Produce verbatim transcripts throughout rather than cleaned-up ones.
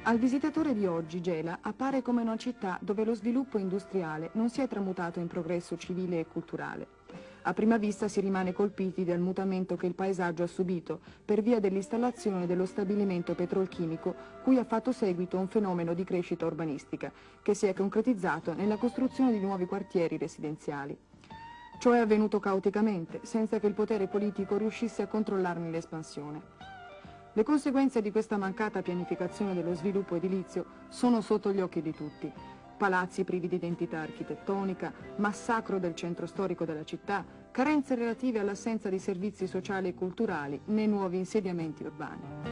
Al visitatore di oggi Gela appare come una città dove lo sviluppo industriale non si è tramutato in progresso civile e culturale. A prima vista si rimane colpiti dal mutamento che il paesaggio ha subito per via dell'installazione dello stabilimento petrolchimico cui ha fatto seguito un fenomeno di crescita urbanistica che si è concretizzato nella costruzione di nuovi quartieri residenziali. Ciò è avvenuto caoticamente, senza che il potere politico riuscisse a controllarne l'espansione. Le conseguenze di questa mancata pianificazione dello sviluppo edilizio sono sotto gli occhi di tutti. Palazzi privi di identità architettonica, massacro del centro storico della città, carenze relative all'assenza di servizi sociali e culturali nei nuovi insediamenti urbani.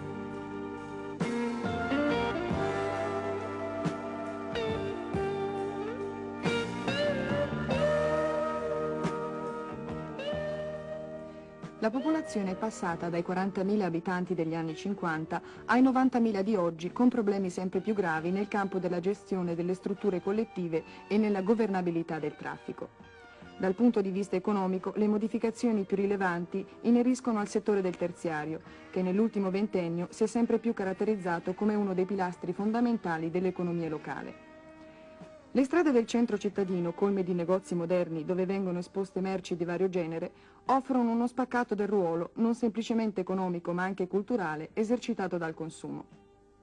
La popolazione è passata dai quarantamila abitanti degli anni cinquanta ai novantamila di oggi, con problemi sempre più gravi nel campo della gestione delle strutture collettive e nella governabilità del traffico. Dal punto di vista economico, le modificazioni più rilevanti ineriscono al settore del terziario, che nell'ultimo ventennio si è sempre più caratterizzato come uno dei pilastri fondamentali dell'economia locale. Le strade del centro cittadino, colme di negozi moderni dove vengono esposte merci di vario genere, offrono uno spaccato del ruolo, non semplicemente economico ma anche culturale, esercitato dal consumo.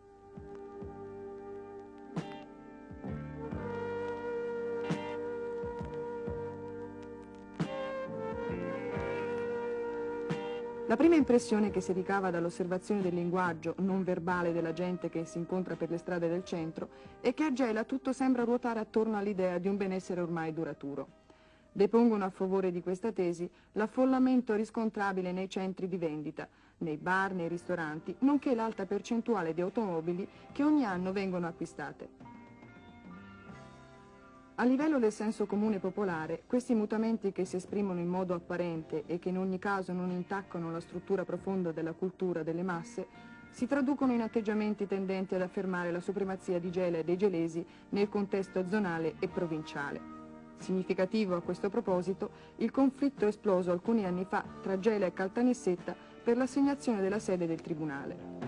La prima impressione che si ricava dall'osservazione del linguaggio non verbale della gente che si incontra per le strade del centro è che a Gela tutto sembra ruotare attorno all'idea di un benessere ormai duraturo. Depongono a favore di questa tesi l'affollamento riscontrabile nei centri di vendita, nei bar, nei ristoranti, nonché l'alta percentuale di automobili che ogni anno vengono acquistate. A livello del senso comune popolare, questi mutamenti che si esprimono in modo apparente e che in ogni caso non intaccano la struttura profonda della cultura delle masse, si traducono in atteggiamenti tendenti ad affermare la supremazia di Gela e dei gelesi nel contesto zonale e provinciale. Significativo a questo proposito il conflitto esploso alcuni anni fa tra Gela e Caltanissetta per l'assegnazione della sede del tribunale.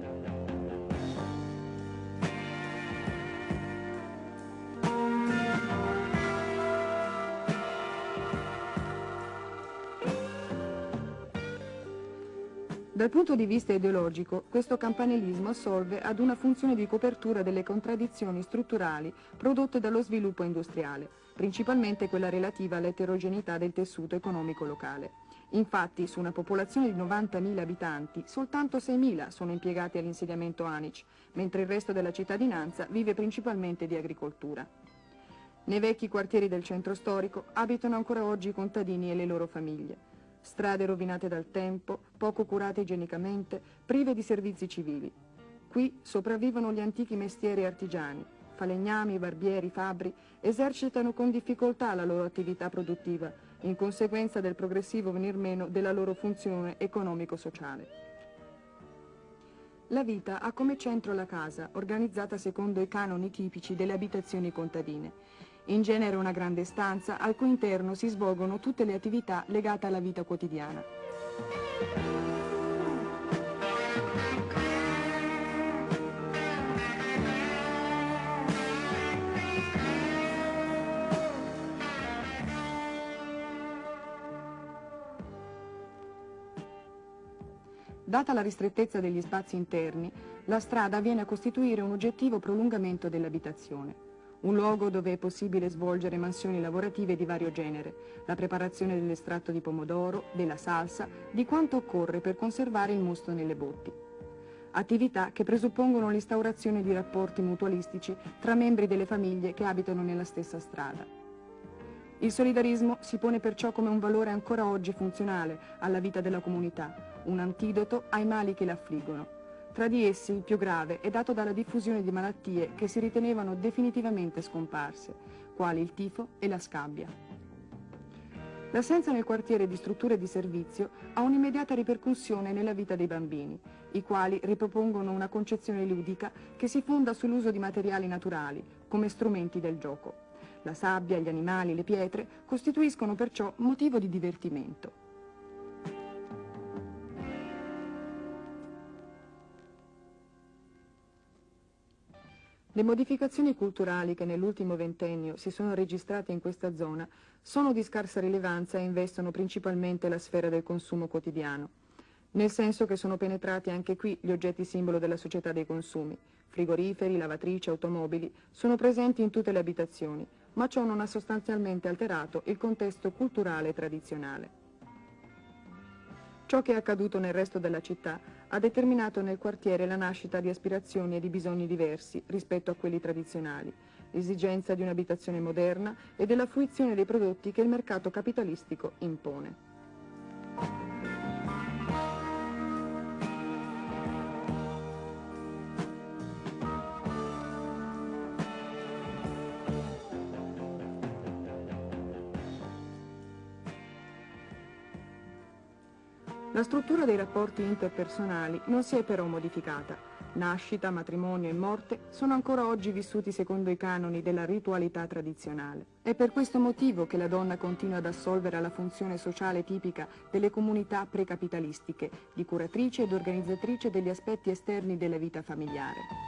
Dal punto di vista ideologico, questo campanilismo assolve ad una funzione di copertura delle contraddizioni strutturali prodotte dallo sviluppo industriale, principalmente quella relativa all'eterogeneità del tessuto economico locale. Infatti, su una popolazione di novantamila abitanti, soltanto seimila sono impiegati all'insediamento ANIC, mentre il resto della cittadinanza vive principalmente di agricoltura. Nei vecchi quartieri del centro storico abitano ancora oggi i contadini e le loro famiglie. Strade rovinate dal tempo, poco curate igienicamente, prive di servizi civili. Qui sopravvivono gli antichi mestieri artigiani. Falegnami, barbieri, fabbri esercitano con difficoltà la loro attività produttiva, in conseguenza del progressivo venir meno della loro funzione economico-sociale. La vita ha come centro la casa, organizzata secondo i canoni tipici delle abitazioni contadine. In genere una grande stanza al cui interno si svolgono tutte le attività legate alla vita quotidiana. Data la ristrettezza degli spazi interni, la strada viene a costituire un oggettivo prolungamento dell'abitazione. Un luogo dove è possibile svolgere mansioni lavorative di vario genere, la preparazione dell'estratto di pomodoro, della salsa, di quanto occorre per conservare il mosto nelle botti. Attività che presuppongono l'instaurazione di rapporti mutualistici tra membri delle famiglie che abitano nella stessa strada. Il solidarismo si pone perciò come un valore ancora oggi funzionale alla vita della comunità, un antidoto ai mali che l'affliggono. Tra di essi il più grave è dato dalla diffusione di malattie che si ritenevano definitivamente scomparse, quali il tifo e la scabbia. L'assenza nel quartiere di strutture di servizio ha un'immediata ripercussione nella vita dei bambini, i quali ripropongono una concezione ludica che si fonda sull'uso di materiali naturali, come strumenti del gioco. La sabbia, gli animali, le pietre costituiscono perciò motivo di divertimento. Le modificazioni culturali che nell'ultimo ventennio si sono registrate in questa zona sono di scarsa rilevanza e investono principalmente la sfera del consumo quotidiano, nel senso che sono penetrati anche qui gli oggetti simbolo della società dei consumi. Frigoriferi, lavatrici, automobili sono presenti in tutte le abitazioni, ma ciò non ha sostanzialmente alterato il contesto culturale e tradizionale. Ciò che è accaduto nel resto della città ha determinato nel quartiere la nascita di aspirazioni e di bisogni diversi rispetto a quelli tradizionali, l'esigenza di un'abitazione moderna e della fruizione dei prodotti che il mercato capitalistico impone. La struttura dei rapporti interpersonali non si è però modificata. Nascita, matrimonio e morte sono ancora oggi vissuti secondo i canoni della ritualità tradizionale. È per questo motivo che la donna continua ad assolvere alla funzione sociale tipica delle comunità precapitalistiche, di curatrice ed organizzatrice degli aspetti esterni della vita familiare.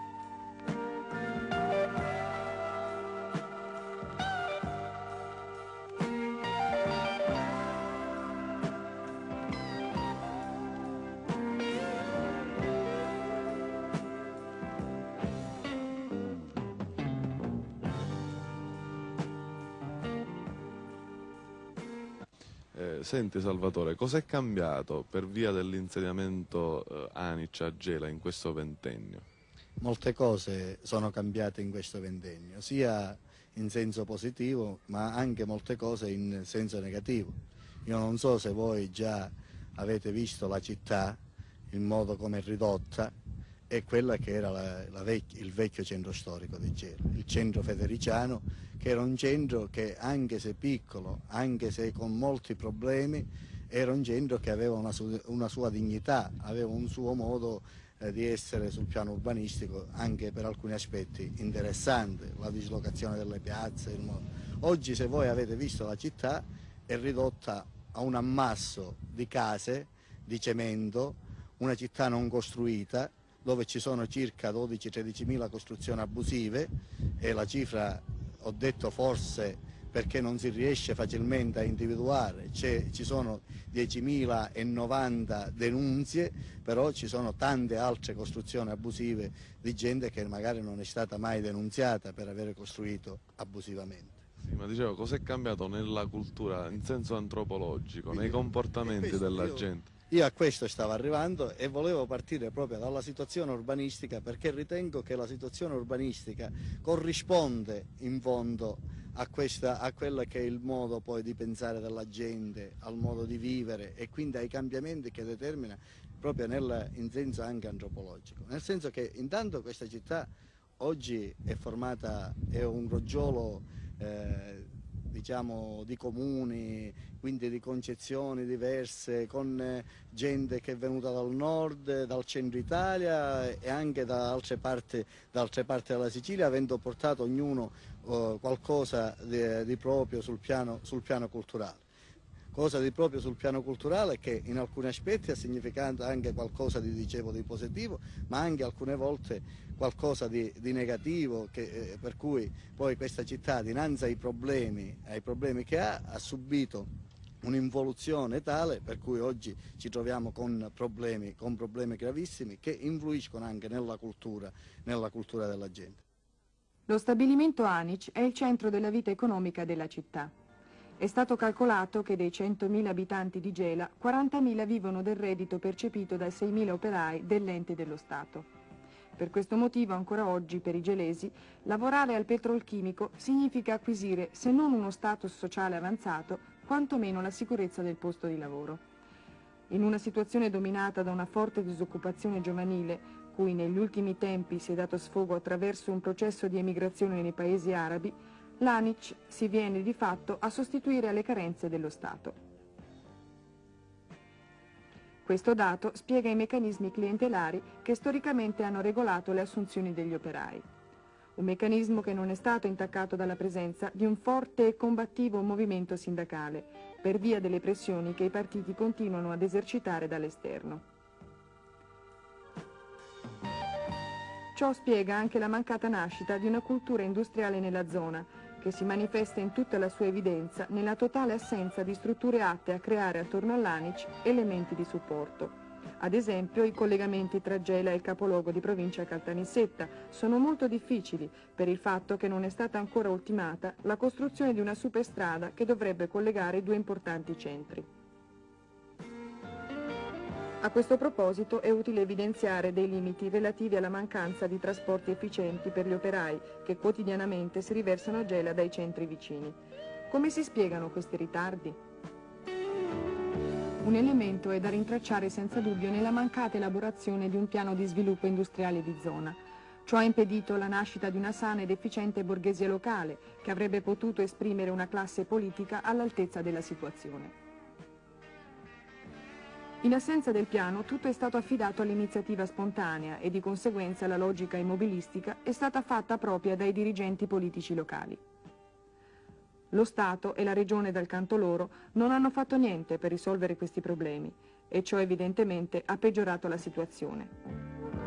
Eh, senti Salvatore, cos'è cambiato per via dell'insediamento eh, Anic a Gela in questo ventennio? Molte cose sono cambiate in questo ventennio, sia in senso positivo ma anche molte cose in senso negativo. Io non so se voi già avete visto la città, il modo come è ridotta, e quella che era la, la vec- il vecchio centro storico di Gela, il centro federiciano, che era un centro che, anche se piccolo, anche se con molti problemi, era un centro che aveva una, su- una sua dignità, aveva un suo modo eh, di essere sul piano urbanistico, anche per alcuni aspetti interessante, la dislocazione delle piazze. Il modo. Oggi, se voi avete visto la città, è ridotta a un ammasso di case, di cemento, una città non costruita, dove ci sono circa dodici tredici mila costruzioni abusive, e la cifra, ho detto forse perché non si riesce facilmente a individuare, ci sono diecimila novanta denunzie, però ci sono tante altre costruzioni abusive di gente che magari non è stata mai denunziata per aver costruito abusivamente. Sì, ma dicevo, cos'è cambiato nella cultura in senso antropologico, nei comportamenti della io, gente? Io a questo stavo arrivando e volevo partire proprio dalla situazione urbanistica, perché ritengo che la situazione urbanistica corrisponde in fondo a, questa, a quello che è il modo poi di pensare della gente, al modo di vivere e quindi ai cambiamenti che determina proprio nel, in senso anche antropologico. Nel senso che intanto questa città oggi è formata, è un crogiolo eh, diciamo di comuni, quindi di concezioni diverse, con eh, gente che è venuta dal nord, dal centro Italia e anche da altre parti, da altre parti della Sicilia, avendo portato ognuno eh, qualcosa di, di proprio sul piano, sul piano culturale. Cosa di proprio sul piano culturale che in alcuni aspetti ha significato anche qualcosa di, dicevo, di positivo, ma anche alcune volte qualcosa di, di negativo, che, eh, per cui poi questa città, dinanzi ai problemi, ai problemi che ha, ha subito un'involuzione tale per cui oggi ci troviamo con problemi, con problemi gravissimi che influiscono anche nella cultura, nella cultura della gente. Lo stabilimento Anic è il centro della vita economica della città. È stato calcolato che dei centomila abitanti di Gela, quarantamila vivono del reddito percepito dai seimila operai dell'ente dello Stato. Per questo motivo, ancora oggi, per i gelesi, lavorare al petrolchimico significa acquisire, se non uno status sociale avanzato, quantomeno la sicurezza del posto di lavoro. In una situazione dominata da una forte disoccupazione giovanile, cui negli ultimi tempi si è dato sfogo attraverso un processo di emigrazione nei paesi arabi, l'Anic si viene di fatto a sostituire alle carenze dello Stato. Questo dato spiega i meccanismi clientelari che storicamente hanno regolato le assunzioni degli operai. Un meccanismo che non è stato intaccato dalla presenza di un forte e combattivo movimento sindacale, per via delle pressioni che i partiti continuano ad esercitare dall'esterno. Ciò spiega anche la mancata nascita di una cultura industriale nella zona, che si manifesta in tutta la sua evidenza nella totale assenza di strutture atte a creare attorno all'Anici elementi di supporto. Ad esempio, i collegamenti tra Gela e il capoluogo di provincia Caltanissetta sono molto difficili per il fatto che non è stata ancora ultimata la costruzione di una superstrada che dovrebbe collegare i due importanti centri. A questo proposito è utile evidenziare dei limiti relativi alla mancanza di trasporti efficienti per gli operai che quotidianamente si riversano a Gela dai centri vicini. Come si spiegano questi ritardi? Un elemento è da rintracciare senza dubbio nella mancata elaborazione di un piano di sviluppo industriale di zona. Ciò ha impedito la nascita di una sana ed efficiente borghesia locale che avrebbe potuto esprimere una classe politica all'altezza della situazione. In assenza del piano tutto è stato affidato all'iniziativa spontanea e di conseguenza la logica immobilistica è stata fatta propria dai dirigenti politici locali. Lo Stato e la Regione dal canto loro non hanno fatto niente per risolvere questi problemi e ciò evidentemente ha peggiorato la situazione.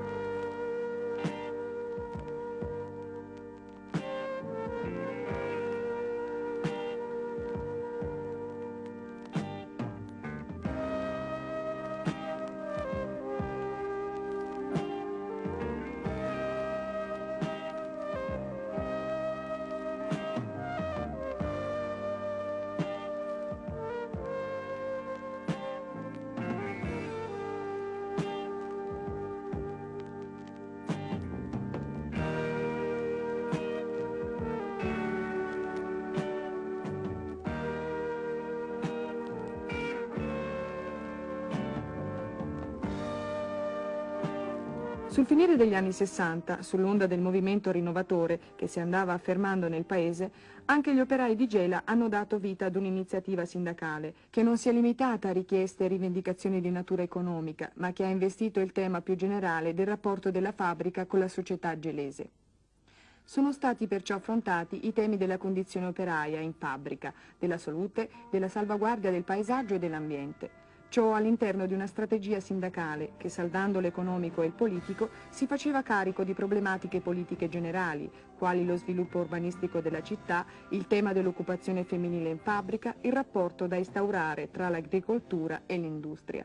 Sul finire degli anni sessanta, sull'onda del movimento rinnovatore che si andava affermando nel paese, anche gli operai di Gela hanno dato vita ad un'iniziativa sindacale che non si è limitata a richieste e rivendicazioni di natura economica, ma che ha investito il tema più generale del rapporto della fabbrica con la società gelese. Sono stati perciò affrontati i temi della condizione operaia in fabbrica, della salute, della salvaguardia del paesaggio e dell'ambiente. Ciò all'interno di una strategia sindacale che, saldando l'economico e il politico, si faceva carico di problematiche politiche generali, quali lo sviluppo urbanistico della città, il tema dell'occupazione femminile in fabbrica, il rapporto da instaurare tra l'agricoltura e l'industria.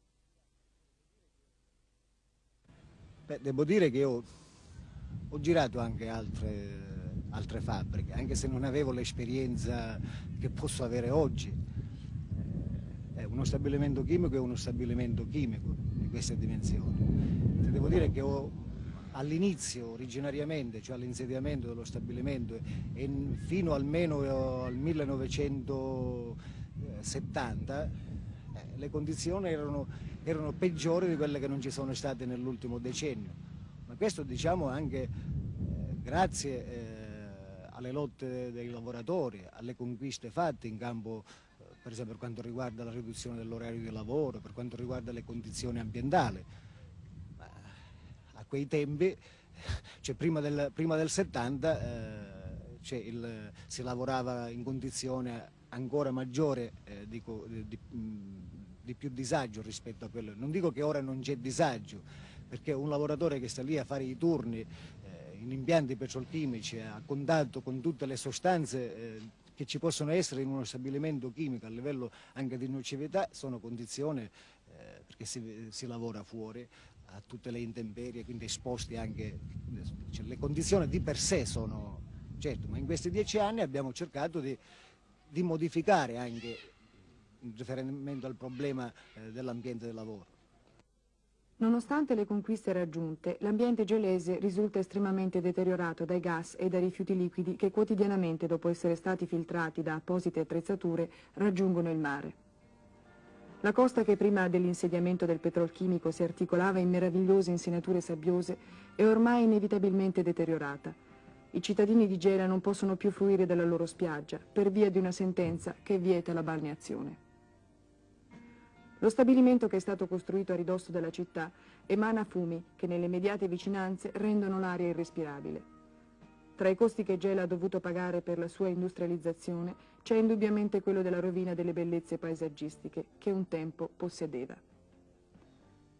Beh, devo dire che io ho girato anche altre, altre fabbriche, anche se non avevo l'esperienza che posso avere oggi. Uno stabilimento chimico è uno stabilimento chimico di queste dimensioni. Te devo dire che all'inizio, originariamente, cioè all'insediamento dello stabilimento, e fino almeno al millenovecentosettanta, eh, le condizioni erano, erano peggiori di quelle che non ci sono state nell'ultimo decennio. Ma questo diciamo anche eh, grazie eh, alle lotte dei lavoratori, alle conquiste fatte in campo, per esempio per quanto riguarda la riduzione dell'orario di lavoro, per quanto riguarda le condizioni ambientali. A quei tempi, cioè prima del, prima del settanta, eh, cioè il, si lavorava in condizioni ancora maggiore eh, dico, di, di più disagio rispetto a quello. Non dico che ora non c'è disagio, perché un lavoratore che sta lì a fare i turni eh, in impianti petrolchimici a contatto con tutte le sostanze eh, che ci possono essere in uno stabilimento chimico a livello anche di nocività, sono condizioni eh, perché si, si lavora fuori a tutte le intemperie, quindi esposti anche, cioè, le condizioni di per sé sono, certo, ma in questi dieci anni abbiamo cercato di, di modificare anche in riferimento al problema eh, dell'ambiente del lavoro. Nonostante le conquiste raggiunte, l'ambiente gelese risulta estremamente deteriorato dai gas e dai rifiuti liquidi che quotidianamente, dopo essere stati filtrati da apposite attrezzature, raggiungono il mare. La costa che prima dell'insediamento del petrolchimico si articolava in meravigliose insenature sabbiose è ormai inevitabilmente deteriorata. I cittadini di Gela non possono più fruire della loro spiaggia per via di una sentenza che vieta la balneazione. Lo stabilimento, che è stato costruito a ridosso della città, emana fumi che nelle immediate vicinanze rendono l'aria irrespirabile. Tra i costi che Gela ha dovuto pagare per la sua industrializzazione c'è indubbiamente quello della rovina delle bellezze paesaggistiche che un tempo possedeva.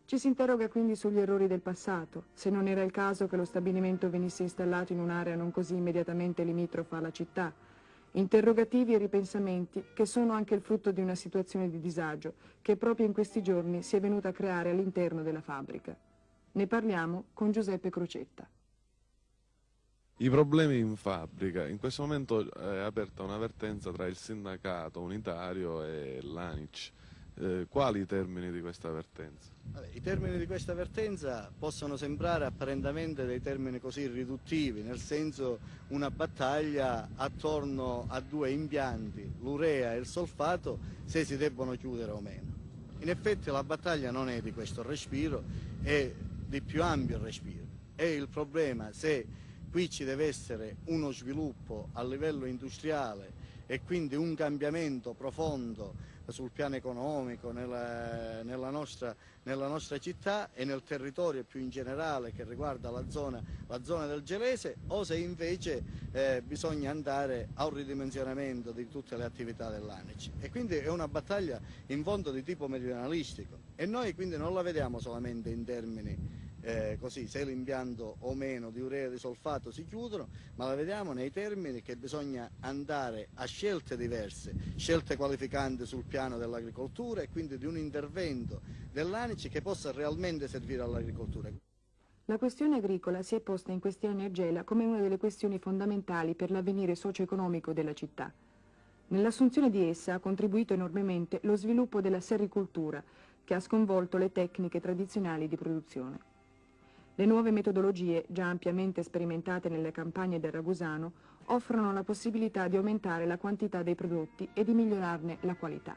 Ci si interroga quindi sugli errori del passato, se non era il caso che lo stabilimento venisse installato in un'area non così immediatamente limitrofa alla città. Interrogativi e ripensamenti che sono anche il frutto di una situazione di disagio che proprio in questi giorni si è venuta a creare all'interno della fabbrica. Ne parliamo con Giuseppe Crocetta. I problemi in fabbrica. In questo momento è aperta una vertenza tra il sindacato unitario e l'ANIC. Eh, quali i termini di questa vertenza? Vabbè, i termini di questa vertenza possono sembrare apparentemente dei termini così riduttivi, nel senso una battaglia attorno a due impianti, l'urea e il solfato, se si debbono chiudere o meno. In effetti la battaglia non è di questo respiro, è di più ampio respiro. È il problema se qui ci deve essere uno sviluppo a livello industriale e quindi un cambiamento profondo sul piano economico nella, nella, nostra, nella nostra città e nel territorio più in generale che riguarda la zona, la zona del Gelese, o se invece eh, bisogna andare a un ridimensionamento di tutte le attività dell'ANIC. E quindi è una battaglia in fondo di tipo meridionalistico e noi quindi non la vediamo solamente in termini Eh, così, se l'impianto o meno di urea e di solfato si chiudono, ma la vediamo nei termini che bisogna andare a scelte diverse, scelte qualificanti sul piano dell'agricoltura e quindi di un intervento dell'ANIC che possa realmente servire all'agricoltura. La questione agricola si è posta in questi anni a Gela come una delle questioni fondamentali per l'avvenire socio-economico della città. Nell'assunzione di essa ha contribuito enormemente lo sviluppo della sericoltura, che ha sconvolto le tecniche tradizionali di produzione. Le nuove metodologie, già ampiamente sperimentate nelle campagne del Ragusano, offrono la possibilità di aumentare la quantità dei prodotti e di migliorarne la qualità.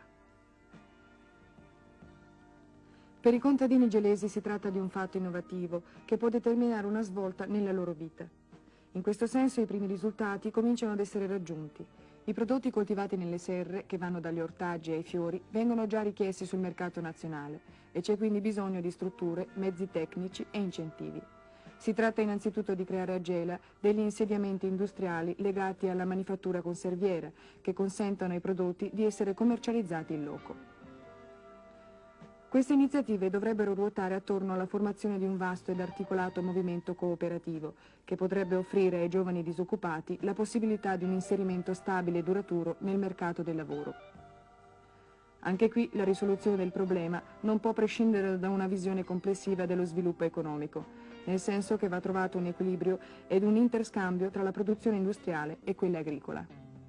Per i contadini gelesi si tratta di un fatto innovativo che può determinare una svolta nella loro vita. In questo senso i primi risultati cominciano ad essere raggiunti. I prodotti coltivati nelle serre, che vanno dagli ortaggi ai fiori, vengono già richiesti sul mercato nazionale e c'è quindi bisogno di strutture, mezzi tecnici e incentivi. Si tratta innanzitutto di creare a Gela degli insediamenti industriali legati alla manifattura conserviera che consentano ai prodotti di essere commercializzati in loco. Queste iniziative dovrebbero ruotare attorno alla formazione di un vasto ed articolato movimento cooperativo che potrebbe offrire ai giovani disoccupati la possibilità di un inserimento stabile e duraturo nel mercato del lavoro. Anche qui la risoluzione del problema non può prescindere da una visione complessiva dello sviluppo economico, nel senso che va trovato un equilibrio ed un interscambio tra la produzione industriale e quella agricola.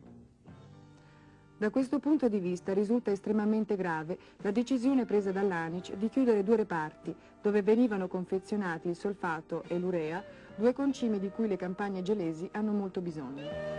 Da questo punto di vista risulta estremamente grave la decisione presa dall'ANIC di chiudere due reparti, dove venivano confezionati il solfato e l'urea, due concimi di cui le campagne gelesi hanno molto bisogno.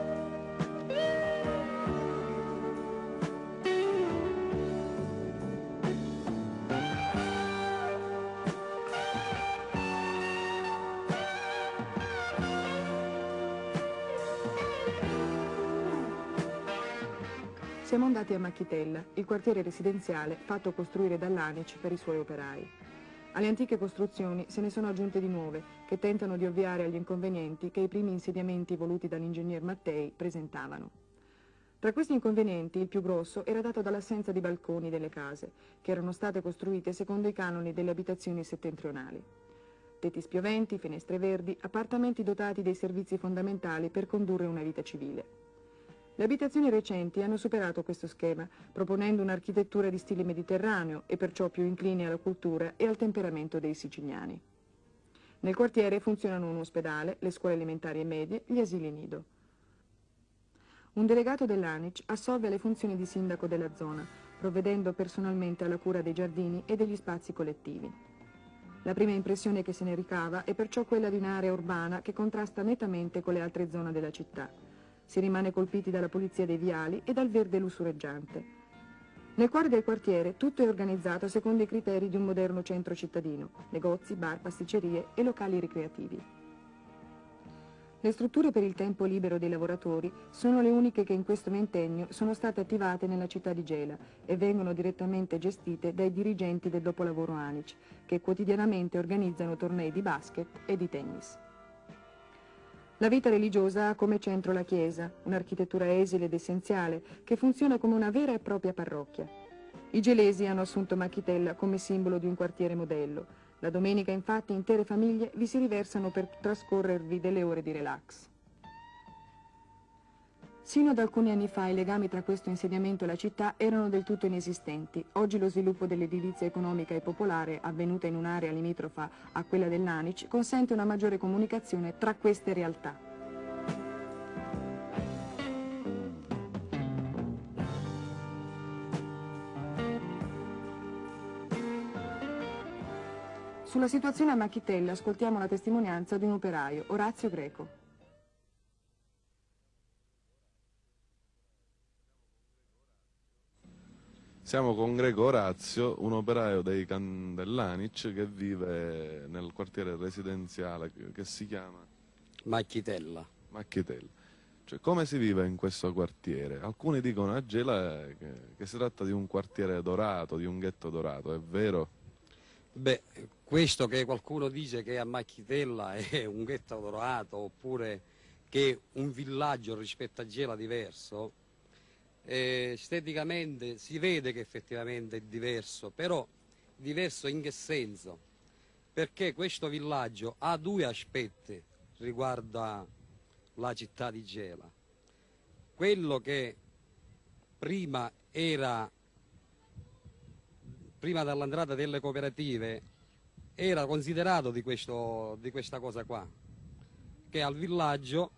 Siamo andati a Macchitella, il quartiere residenziale fatto costruire dall'ANIC per i suoi operai. Alle antiche costruzioni se ne sono aggiunte di nuove, che tentano di ovviare agli inconvenienti che i primi insediamenti voluti dall'ingegner Mattei presentavano. Tra questi inconvenienti il più grosso era dato dall'assenza di balconi delle case, che erano state costruite secondo i canoni delle abitazioni settentrionali. Tetti spioventi, finestre verdi, appartamenti dotati dei servizi fondamentali per condurre una vita civile. Le abitazioni recenti hanno superato questo schema, proponendo un'architettura di stile mediterraneo e perciò più incline alla cultura e al temperamento dei siciliani. Nel quartiere funzionano un ospedale, le scuole elementari e medie, gli asili nido. Un delegato dell'ANIC assolve le funzioni di sindaco della zona, provvedendo personalmente alla cura dei giardini e degli spazi collettivi. La prima impressione che se ne ricava è perciò quella di un'area urbana che contrasta nettamente con le altre zone della città. Si rimane colpiti dalla pulizia dei viali e dal verde lussureggiante. Nel cuore del quartiere tutto è organizzato secondo i criteri di un moderno centro cittadino, negozi, bar, pasticcerie e locali ricreativi. Le strutture per il tempo libero dei lavoratori sono le uniche che in questo ventennio sono state attivate nella città di Gela e vengono direttamente gestite dai dirigenti del dopolavoro ANIC, che quotidianamente organizzano tornei di basket e di tennis. La vita religiosa ha come centro la chiesa, un'architettura esile ed essenziale che funziona come una vera e propria parrocchia. I gelesi hanno assunto Machitella come simbolo di un quartiere modello. La domenica, infatti, intere famiglie vi si riversano per trascorrervi delle ore di relax. Sino ad alcuni anni fa i legami tra questo insediamento e la città erano del tutto inesistenti. Oggi lo sviluppo dell'edilizia economica e popolare, avvenuta in un'area limitrofa a quella del Lanić, consente una maggiore comunicazione tra queste realtà. Sulla situazione a Machitella ascoltiamo la testimonianza di un operaio, Orazio Greco. Siamo con Greco Orazio, un operaio dei can del Lanić che vive nel quartiere residenziale che, che si chiama Machitella. Machitella. Cioè, come si vive in questo quartiere? Alcuni dicono a Gela che, che si tratta di un quartiere dorato, di un ghetto dorato, è vero? Beh, questo che qualcuno dice che a Machitella è un ghetto dorato oppure che è un villaggio rispetto a Gela diverso, Eh, esteticamente si vede che effettivamente è diverso, però diverso in che senso? Perché questo villaggio ha due aspetti riguardo la città di Gela. Quello che prima era, prima dell'entrata delle cooperative, era considerato di, questo, di questa cosa qua, che al villaggio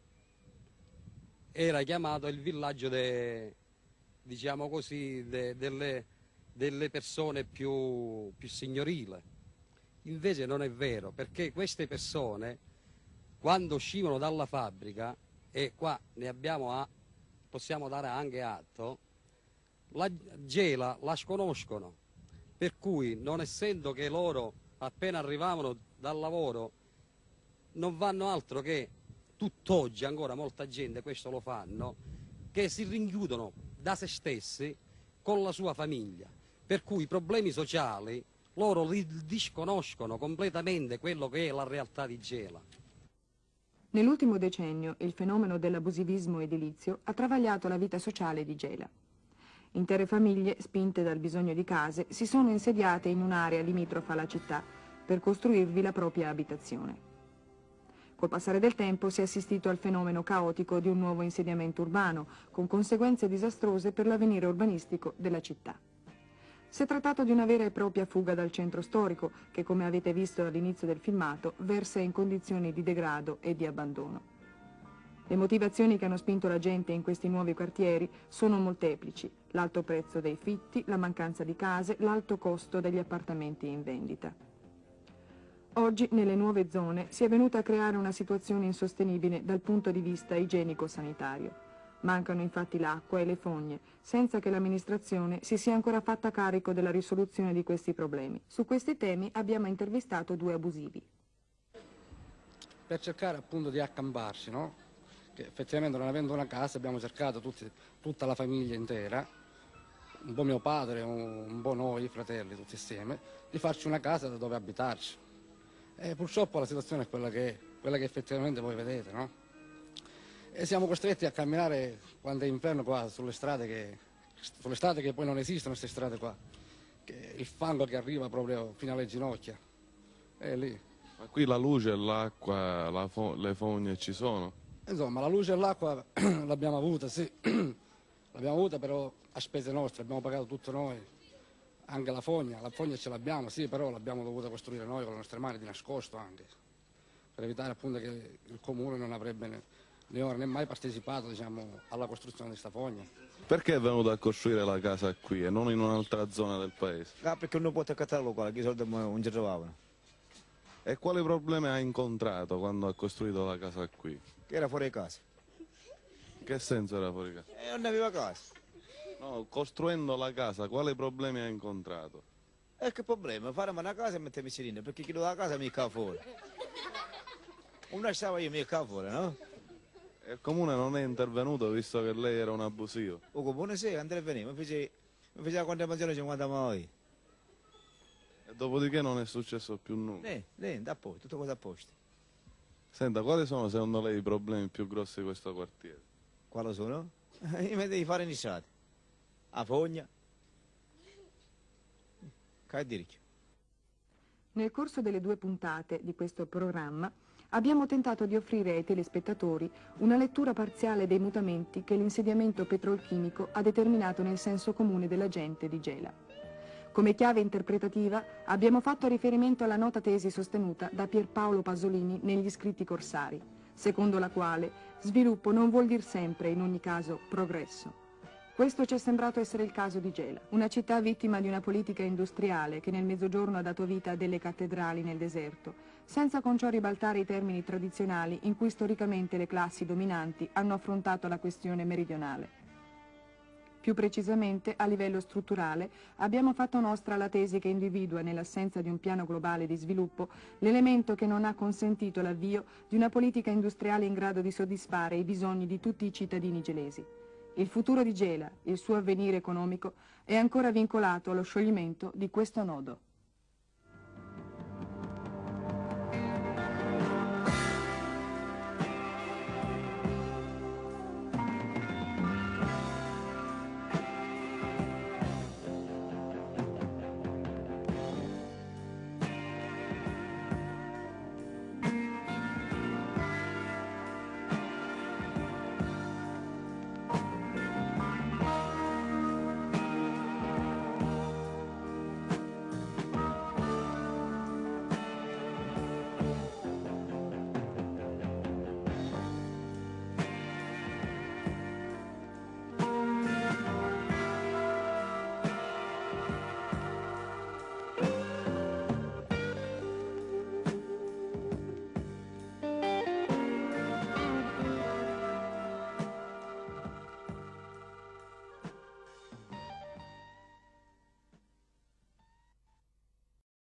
era chiamato il villaggio de, diciamo così, de, delle, delle persone più, più signorili. Invece non è vero, perché queste persone, quando uscivano dalla fabbrica, e qua ne abbiamo a, possiamo dare anche atto, la Gela la sconoscono, per cui non essendo che loro appena arrivavano dal lavoro non vanno altro che tutt'oggi ancora molta gente questo lo fanno, che si rinchiudono da se stessi con la sua famiglia, per cui i problemi sociali loro li disconoscono completamente quello che è la realtà di Gela. Nell'ultimo decennio il fenomeno dell'abusivismo edilizio ha travagliato la vita sociale di Gela. Intere famiglie, spinte dal bisogno di case, si sono insediate in un'area limitrofa alla città per costruirvi la propria abitazione. Col passare del tempo si è assistito al fenomeno caotico di un nuovo insediamento urbano, con conseguenze disastrose per l'avvenire urbanistico della città. Si è trattato di una vera e propria fuga dal centro storico, che, come avete visto all'inizio del filmato, versa in condizioni di degrado e di abbandono. Le motivazioni che hanno spinto la gente in questi nuovi quartieri sono molteplici: l'alto prezzo dei fitti, la mancanza di case, l'alto costo degli appartamenti in vendita. Oggi nelle nuove zone si è venuta a creare una situazione insostenibile dal punto di vista igienico-sanitario. Mancano infatti l'acqua e le fogne, senza che l'amministrazione si sia ancora fatta carico della risoluzione di questi problemi. Su questi temi abbiamo intervistato due abusivi. Per cercare appunto di accamparsi, no? Che effettivamente non avendo una casa abbiamo cercato tutti, tutta la famiglia intera, un po' mio padre, un, un po' noi fratelli tutti insieme, di farci una casa da dove abitarci. E purtroppo la situazione è quella che è, quella che effettivamente voi vedete, no? E siamo costretti a camminare quando è inverno qua sulle strade che, sulle strade che poi non esistono, queste strade qua, che il fango che arriva proprio fino alle ginocchia, è lì. Ma qui la luce, l'acqua, la fo le fogne ci sono? Insomma, la luce e l'acqua l'abbiamo avuta, sì, l'abbiamo avuta però a spese nostre, abbiamo pagato tutto noi. Anche la fogna, la fogna ce l'abbiamo, sì, però l'abbiamo dovuta costruire noi con le nostre mani, di nascosto anche, per evitare appunto che il comune non avrebbe né, né ora né mai partecipato, diciamo, alla costruzione di questa fogna. Perché è venuto a costruire la casa qui e non in un'altra zona del paese? Ah, perché non può accattarlo qua, che i soldi non ci trovavano. E quali problemi ha incontrato quando ha costruito la casa qui? Che era fuori casa. Che senso era fuori casa? E non aveva casa. No, costruendo la casa, quali problemi ha incontrato? E che problema? Fare una casa e mettermi vicino, perché chi lo dà casa mi cava fuori. Non lasciava io mi cava fuori, no? E il comune non è intervenuto visto che lei era un abusivo? O comune sì, andrà a venire, mi fece, mi fece la contemplazione cinquanta mai. E dopodiché non è successo più nulla? Niente, niente, a posto, tutto cosa a posto. Senta, quali sono secondo lei i problemi più grossi di questo quartiere? Quali sono? Io mi devi fare iniziati. A fogna, Che dici? Nel corso delle due puntate di questo programma abbiamo tentato di offrire ai telespettatori una lettura parziale dei mutamenti che l'insediamento petrolchimico ha determinato nel senso comune della gente di Gela. Come chiave interpretativa abbiamo fatto riferimento alla nota tesi sostenuta da Pierpaolo Pasolini negli Scritti Corsari, secondo la quale sviluppo non vuol dir sempre, in ogni caso, progresso. Questo ci è sembrato essere il caso di Gela, una città vittima di una politica industriale che nel Mezzogiorno ha dato vita a delle cattedrali nel deserto, senza con ciò ribaltare i termini tradizionali in cui storicamente le classi dominanti hanno affrontato la questione meridionale. Più precisamente, a livello strutturale, abbiamo fatto nostra la tesi che individua, nell'assenza di un piano globale di sviluppo, l'elemento che non ha consentito l'avvio di una politica industriale in grado di soddisfare i bisogni di tutti i cittadini gelesi. Il futuro di Gela, il suo avvenire economico, è ancora vincolato allo scioglimento di questo nodo.